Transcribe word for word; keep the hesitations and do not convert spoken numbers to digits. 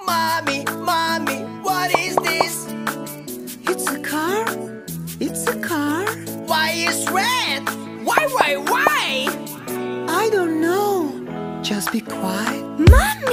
Mommy, mommy, what is this? It's a car. It's a car. Why is red? Why, why, why? I don't know. Just be quiet. Mommy!